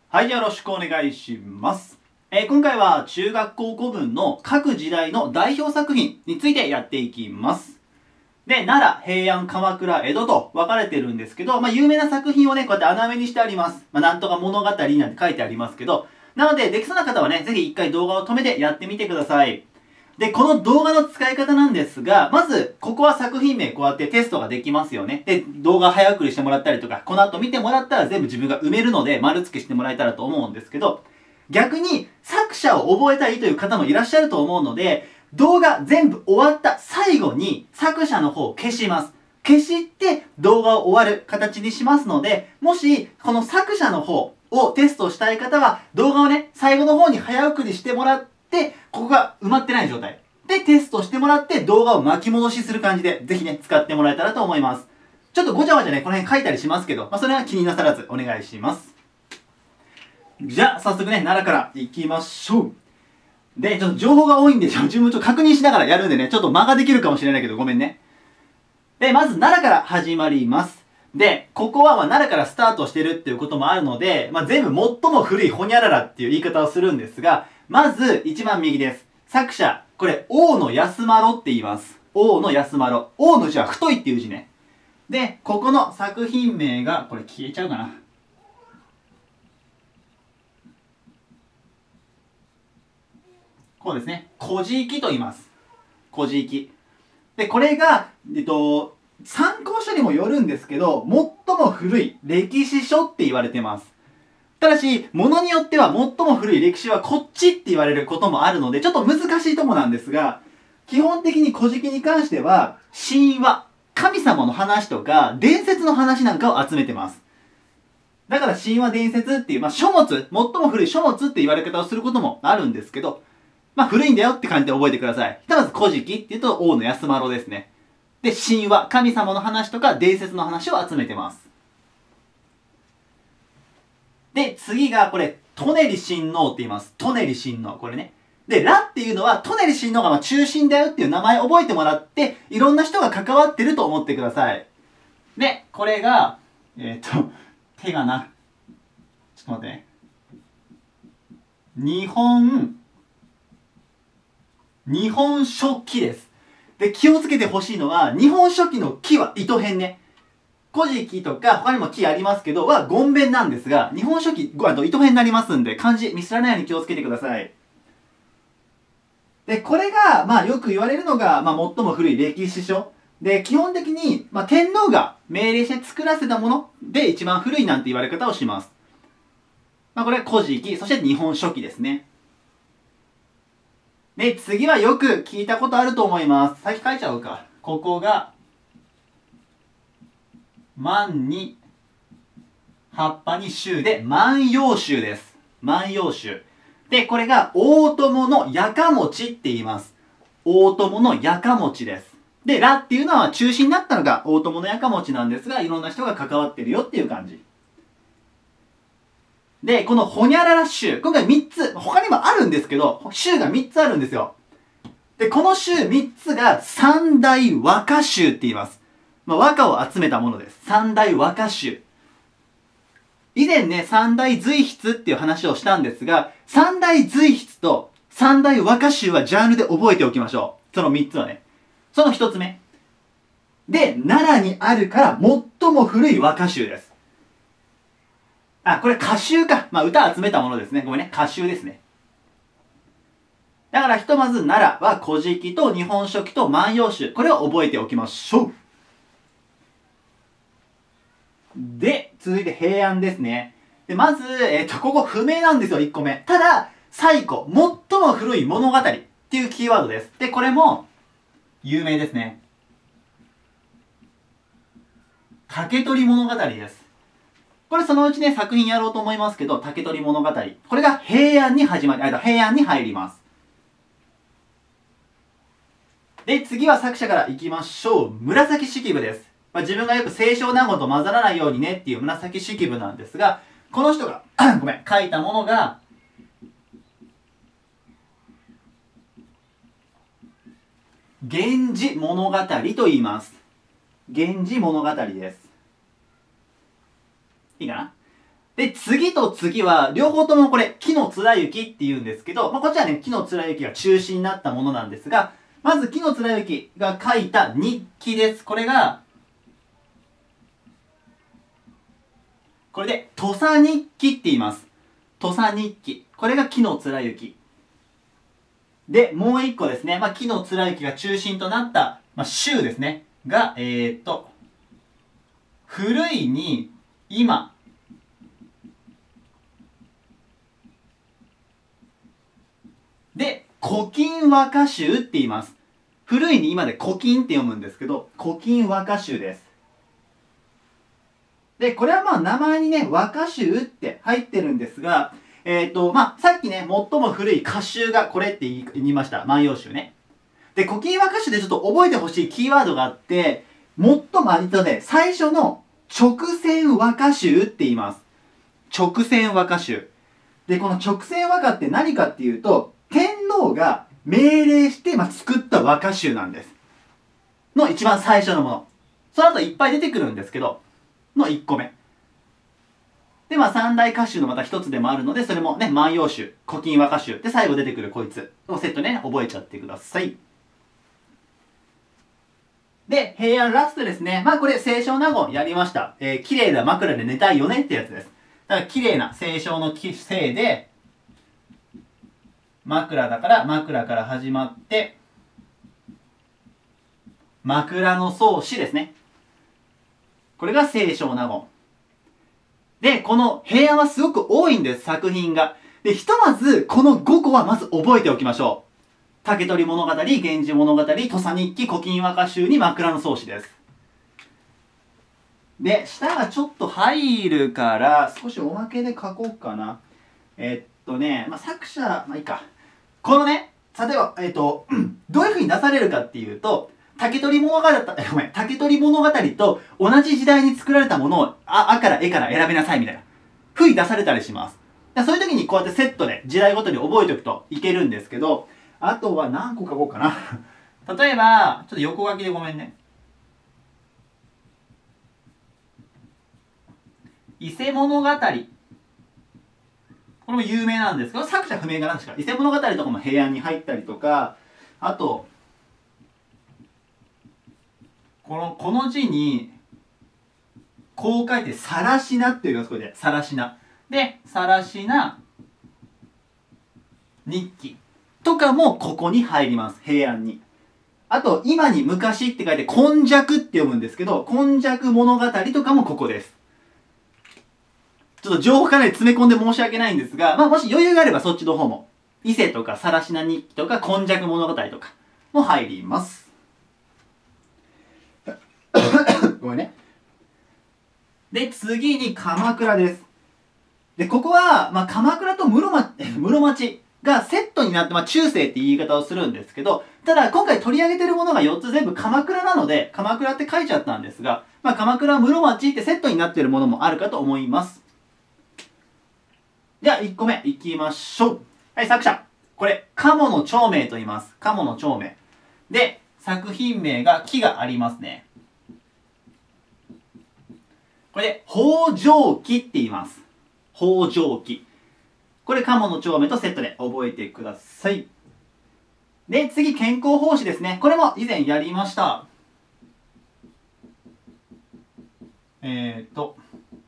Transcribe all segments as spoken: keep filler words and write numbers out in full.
はい、よろしくお願いします。えー、今回は中学校古文の各時代の代表作品についてやっていきます。で、奈良、平安、鎌倉、江戸と分かれてるんですけど、まあ、有名な作品をね、こうやって穴埋めにしてあります。まあ、なんとか物語なんて書いてありますけど、なので、できそうな方はね、ぜひ一回動画を止めてやってみてください。で、この動画の使い方なんですが、まず、ここは作品名こうやってテストができますよね。で、動画早送りしてもらったりとか、この後見てもらったら全部自分が埋めるので、丸付けしてもらえたらと思うんですけど、逆に作者を覚えたいという方もいらっしゃると思うので、動画全部終わった最後に作者の方を消します。消して動画を終わる形にしますので、もしこの作者の方をテストしたい方は動画をね、最後の方に早送りしてもらって、ここが埋まってない状態でテストしてもらって動画を巻き戻しする感じで、ぜひね、使ってもらえたらと思います。ちょっとごちゃごちゃね、この辺書いたりしますけど、まあ、それは気になさらずお願いします。じゃあ、早速ね、奈良から行きましょう。で、ちょっと情報が多いんで、自分もちょっと確認しながらやるんでね、ちょっと間ができるかもしれないけど、ごめんね。で、まず奈良から始まります。で、ここはまあ奈良からスタートしてるっていうこともあるので、まあ全部最も古いホニャララっていう言い方をするんですが、まず一番右です。作者、これ、大野安丸って言います。大野安丸。大の字は太いっていう字ね。で、ここの作品名が、これ消えちゃうかな。こうですね。古事記と言います。古事記。で、これが、えっと、参考書にもよるんですけど、最も古い歴史書って言われてます。ただし、ものによっては最も古い歴史はこっちって言われることもあるので、ちょっと難しいとこなんですが、基本的に古事記に関しては、神話、神様の話とか、伝説の話なんかを集めてます。だから神話伝説っていう、まあ、書物、最も古い書物って言われ方をすることもあるんですけど、まあ古いんだよって感じで覚えてください。まず古事記っていうと大野安丸ですね。で、神話、神様の話とか伝説の話を集めてます。で、次がこれ、トネリ親王って言います。トネリ親王。これね。で、ラっていうのは、トネリ親王がまあ中心だよっていう名前を覚えてもらって、いろんな人が関わってると思ってください。で、これが、えっと、手がな。ちょっと待ってね。日本、日本書紀です。で、気をつけてほしいのは、日本書紀の紀は糸編ね。古事記とか、他にも紀ありますけど、は言弁なんですが、日本書紀、あの、糸編になりますんで、漢字ミスらないように気をつけてください。で、これが、まあよく言われるのが、まあ最も古い歴史書。で、基本的に、まあ天皇が命令して作らせたもので一番古いなんて言われ方をします。まあこれ、古事記、そして日本書紀ですね。で、次はよく聞いたことあると思います。先書いちゃおうか。ここが、万に、葉っぱに衆で、万葉集です。万葉集。で、これが、大友のやかもちって言います。大友のやかもちです。で、らっていうのは中心になったのが大友のやかもちなんですが、いろんな人が関わってるよっていう感じ。で、このほにゃらら集、今回みっつ、他にもあるんですけど、集がみっつあるんですよ。で、この集みっつが三大和歌集って言います。まあ、和歌を集めたものです。三大和歌集。以前ね、三大随筆っていう話をしたんですが、三大随筆と三大和歌集はジャンルで覚えておきましょう。そのみっつはね。そのひとつめ。で、奈良にあるから最も古い和歌集です。あ、これ歌集か。まあ歌集めたものですね。ごめんね。歌集ですね。だからひとまず奈良は古事記と日本書紀と万葉集。これを覚えておきましょう。で、続いて平安ですね。で、まず、えっと、ここ不明なんですよ、いっこめ。ただ、最古、最も古い物語っていうキーワードです。で、これも、有名ですね。竹取物語です。これそのうちね、作品やろうと思いますけど、竹取物語。これが平安に始まり、あ、平安に入ります。で、次は作者から行きましょう。紫式部です。まあ、自分がよく清少納言と混ざらないようにねっていう紫式部なんですが、この人が、ごめん、書いたものが、源氏物語と言います。源氏物語です。いいかな。 で、次と次は、両方ともこれ、紀貫之って言うんですけど、まあ、こっちはね、紀貫之が中心になったものなんですが、まず紀貫之が書いた日記です。これが、これで、土佐日記って言います。土佐日記。これが紀貫之。で、もう一個ですね、まあ、紀貫之が中心となった、まあ、州ですね。が、えー、っと、古いに、今。で、古今和歌集って言います。古いに今で古今って読むんですけど、古今和歌集です。で、これはまあ名前にね、和歌集って入ってるんですが、えっと、まあ、さっきね、最も古い歌集がこれって言いました。万葉集ね。で、古今和歌集でちょっと覚えてほしいキーワードがあって、最も割とね、最初の直線和歌集って言います。直線和歌集。で、この直線和歌って何かっていうと、天皇が命令して、まあ、作った和歌集なんです。の一番最初のもの。その後いっぱい出てくるんですけど、のいっこめ。で、まあ、三大歌集のまた一つでもあるので、それもね、万葉集、古今和歌集で最後出てくるこいつのセットね、覚えちゃってください。で、平安ラストですね。まあこれ、清少納言やりました。えー、綺麗な枕で寝たいよねってやつです。だから綺麗な清少の清で、枕だから枕から始まって、枕草子ですね。これが清少納言。で、この平安はすごく多いんです、作品が。で、ひとまず、このごこはまず覚えておきましょう。竹取物語、源氏物語、土佐日記、古今和歌集に枕草子です。で、下がちょっと入るから、少しおまけで書こうかな。えっとね、まあ、作者、まあいいか。このね、例えば、えっと、どういう風に出されるかっていうと、竹取物語、ごめん、竹取物語と同じ時代に作られたものを、あ、あから絵から選べなさいみたいな。風に出されたりします。そういう時にこうやってセットで時代ごとに覚えておくといけるんですけど、あとは何個書こうかな。例えば、ちょっと横書きでごめんね。伊勢物語。これも有名なんですけど、作者不明が何ですか。伊勢物語とかも平安に入ったりとか、あと、この、この字に、こう書いて、さらしなっていうのがこれで、さらしな。で、さらしな日記とかもここに入ります。平安に。あと、今に昔って書いて、今昔って読むんですけど、今昔物語とかもここです。ちょっと情報かなり詰め込んで申し訳ないんですが、まあもし余裕があればそっちの方も、伊勢とかさらしな日記とか今昔物語とかも入ります。ごめんね。で、次に鎌倉です。で、ここは、まあ鎌倉と室町、室町がセットになって、まあ中世って言い方をするんですけど、ただ今回取り上げてるものがよっつ全部鎌倉なので、鎌倉って書いちゃったんですが、まあ鎌倉室町ってセットになっているものもあるかと思います。じゃあいっこめいきましょう。はい、作者。これ、鴨の長明と言います。鴨の長明。で、作品名が木がありますね。これで、北条記って言います。北条記。これ、鴨の長明とセットで覚えてください。で、次、健康奉仕ですね。これも以前やりました。えーと、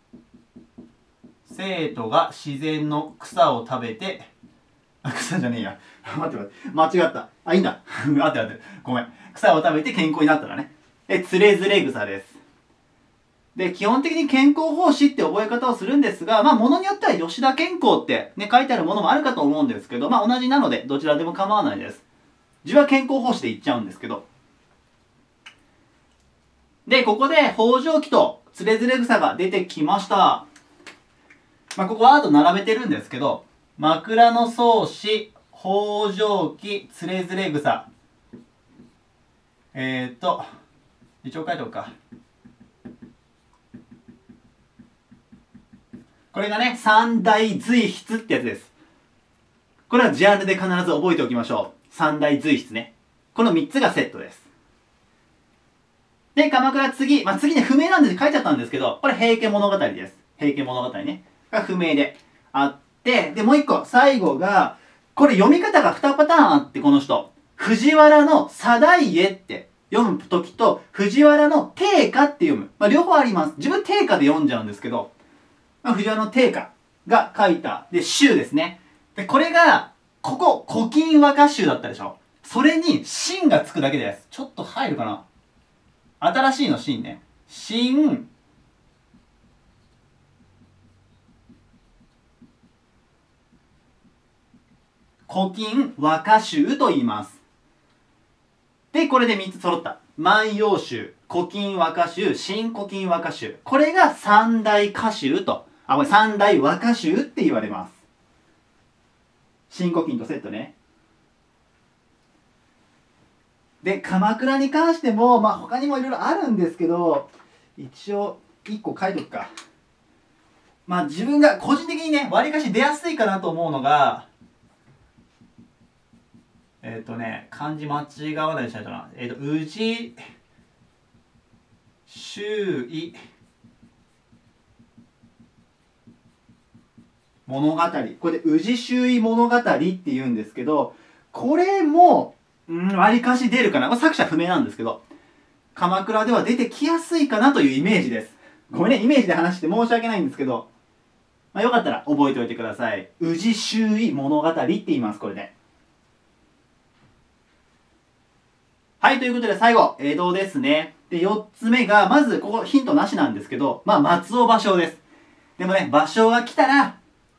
生徒が自然の草を食べて、あ、草じゃねえや。待って待って。間違った。あ、いいんだ。待って待って。ごめん。草を食べて健康になったらね。え、つれづれ草です。で、基本的に健康奉仕って覚え方をするんですが、まあ、ものによっては吉田健康ってね、書いてあるものもあるかと思うんですけど、まあ、同じなので、どちらでも構わないです。自分は健康奉仕で言っちゃうんですけど。で、ここで、北条記とつれづれ草が出てきました。まあ、ここワード並べてるんですけど、枕草子、北条記、つれづれ草。えーっと、一応書いておくか。これがね、三大随筆ってやつです。これはジャンルで必ず覚えておきましょう。三大随筆ね。この三つがセットです。で、鎌倉次、まあ、次ね、不明なんで書いちゃったんですけど、これ平家物語です。平家物語ね。 が不明であって、で、もう一個、最後が、これ読み方がにパターンあって、この人。藤原の定家って読むときと、藤原の定家って読む。まあ、両方あります。自分定家で読んじゃうんですけど、まあ、藤原の定家が書いた、で、集ですね。で、これが、ここ、古今和歌集だったでしょ。それに、新がつくだけです。ちょっと入るかな。新しいの新ね。新、古今和歌集と言います。で、これでみっつ揃った。万葉集、古今和歌集、新古今和歌集。これが三大歌集と、あ、これ三大和歌集って言われます。新古今とセットね。で、鎌倉に関しても、まあ他にもいろいろあるんですけど、一応いっこ書いとくか。まあ自分が個人的にね、わりかし出やすいかなと思うのが、えっ、ー、とね、漢字間違わないでしないとな。えっ、ー、と、宇治、周囲、物語。これで宇治周囲物語って言うんですけど、これも、うん、わりかし出るかな。作者不明なんですけど、鎌倉では出てきやすいかなというイメージです。ごめんね、イメージで話して申し訳ないんですけど、まあ、よかったら覚えておいてください。宇治周囲物語って言います、これで。はい、ということで最後、江戸ですね。で、よっつめが、まず、ここヒントなしなんですけど、まあ、松尾芭蕉です。でもね、芭蕉が来たら、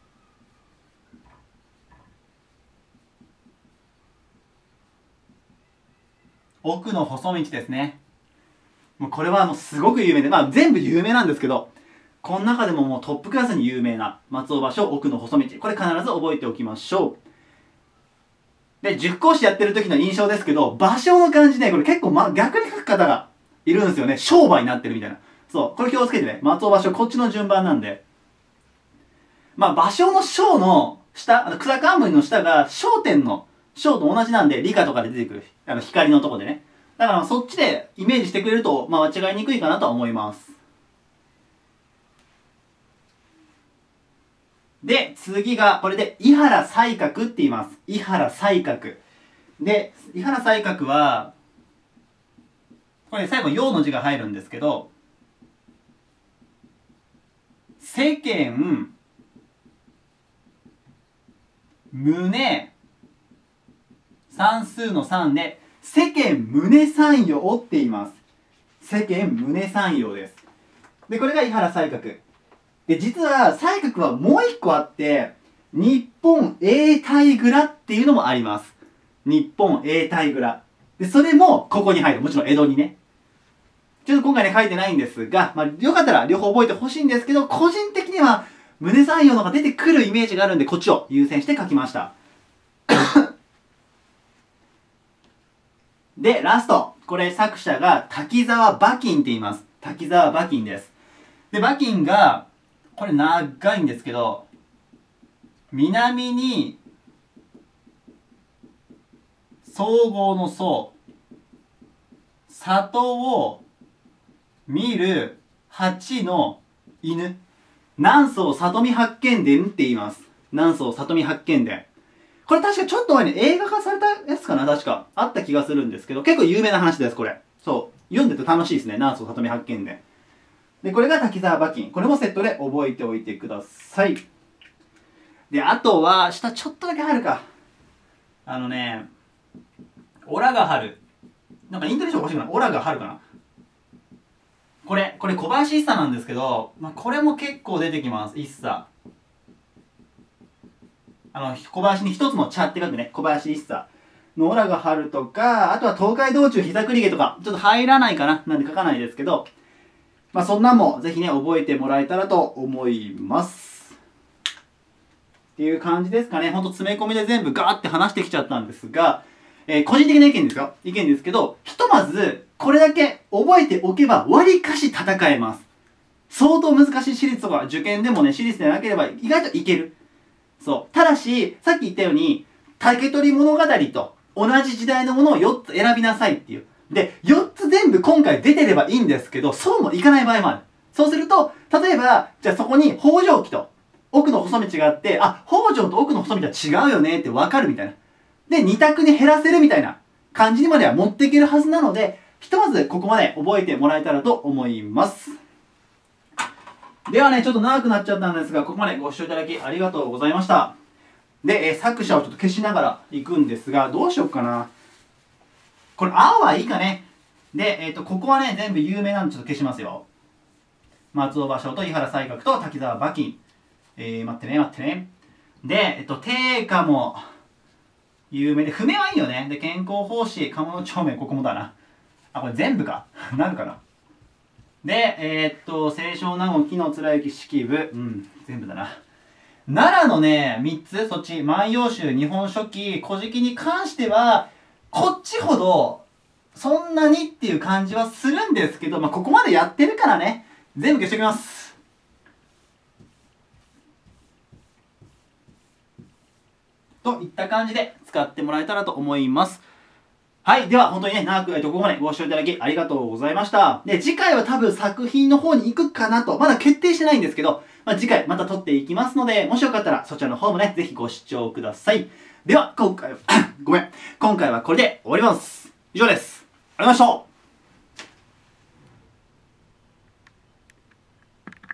奥の細道ですね。もうこれはもうすごく有名で、まあ全部有名なんですけど、この中でももうトップクラスに有名な松尾芭蕉、奥の細道。これ必ず覚えておきましょう。で、塾講師やってる時の印象ですけど、芭蕉の漢字ね、これ結構、ま、逆に書く方がいるんですよね。商売になってるみたいな。そう。これ気をつけてね。松尾芭蕉、こっちの順番なんで。まあ、芭蕉の章の下、あの草冠の下が焦点の章と同じなんで、理科とかで出てくる。あの、光のとこでね。だからそっちでイメージしてくれると、まあ、間違いにくいかなとは思います。で、次が、これで、伊原西鶴って言います。伊原西鶴。で、伊原西鶴は、これ最後、陽の字が入るんですけど、世間、胸、算数の算で、世間胸三葉って言います。世間胸三葉です。で、これが伊原西鶴。で、実は西鶴はもう一個あって、日本永代蔵っていうのもあります。日本永代蔵。で、それもここに入る。もちろん江戸にね。ちょっと今回ね書いてないんですが、まあ、よかったら両方覚えてほしいんですけど、個人的には胸三葉のが出てくるイメージがあるんで、こっちを優先して書きました。で、ラスト。これ作者が滝沢馬琴って言います。滝沢馬琴です。で、馬琴が、これ長いんですけど、南に、総合の総、里を見る八の犬。南総里見八犬伝って言います。南総里見八犬伝。これ確かちょっと前に映画化されたやつかな、確か。あった気がするんですけど、結構有名な話です、これ。そう。読んでて楽しいですね。南総里見八犬伝。で、これが滝沢馬琴。これもセットで覚えておいてください。で、あとは、下ちょっとだけ入るか。あのね、オラが春。なんかイントネーション欲しいかな。オラが春かな。これ、これ小林一茶なんですけど、まあ、これも結構出てきます。一茶。あの、小林に一つの茶って書くね。小林一茶のオラが春とか、あとは東海道中膝栗毛とか、ちょっと入らないかな。なんで書かないですけど、まあそんなんもぜひね、覚えてもらえたらと思います。っていう感じですかね。ほんと詰め込みで全部ガーって話してきちゃったんですが、えー、個人的な意見ですよ。意見ですけど、ひとまず、これだけ覚えておけば、わりかし戦えます。相当難しい私立とか、受験でもね、私立でなければ意外といける。そう。ただし、さっき言ったように、竹取物語と同じ時代のものをよっつ選びなさいっていう。で、よっつ全部今回出てればいいんですけど、そうもいかない場合もある。そうすると、例えば、じゃあそこに北条記と奥の細道があって、あ、北条と奥の細道は違うよねってわかるみたいな。で、二択に減らせるみたいな感じにまでは持っていけるはずなので、ひとまずここまで覚えてもらえたらと思います。ではね、ちょっと長くなっちゃったんですが、ここまでご視聴いただきありがとうございました。で、えー、作者をちょっと消しながら行くんですが、どうしようかな。これ、青はいいかね。で、えっと、ここはね、全部有名なんでちょっと消しますよ。松尾芭蕉と井原西鶴と滝沢馬琴。えー、待ってね、待ってね。で、えっと、定家も有名で、譜面はいいよね。で、健康奉仕、鴨の帳面、ここもだな。あ、これ全部か。なるかな。で、えー、っと、清少納言、紀貫之式部。うん、全部だな。奈良のね、みっつ、そっち、万葉集、日本書紀、古事記に関しては、こっちほど、そんなにっていう感じはするんですけど、まあ、ここまでやってるからね、全部消しておきます。といった感じで使ってもらえたらと思います。はい。では、本当にね、長く、えっと、ここまでご視聴いただきありがとうございました。で、次回は多分作品の方に行くかなと、まだ決定してないんですけど、まあ、次回また撮っていきますので、もしよかったらそちらの方もね、ぜひご視聴ください。では、今回は、ごめん。今回はこれで終わります。以上です。ありがとうございました。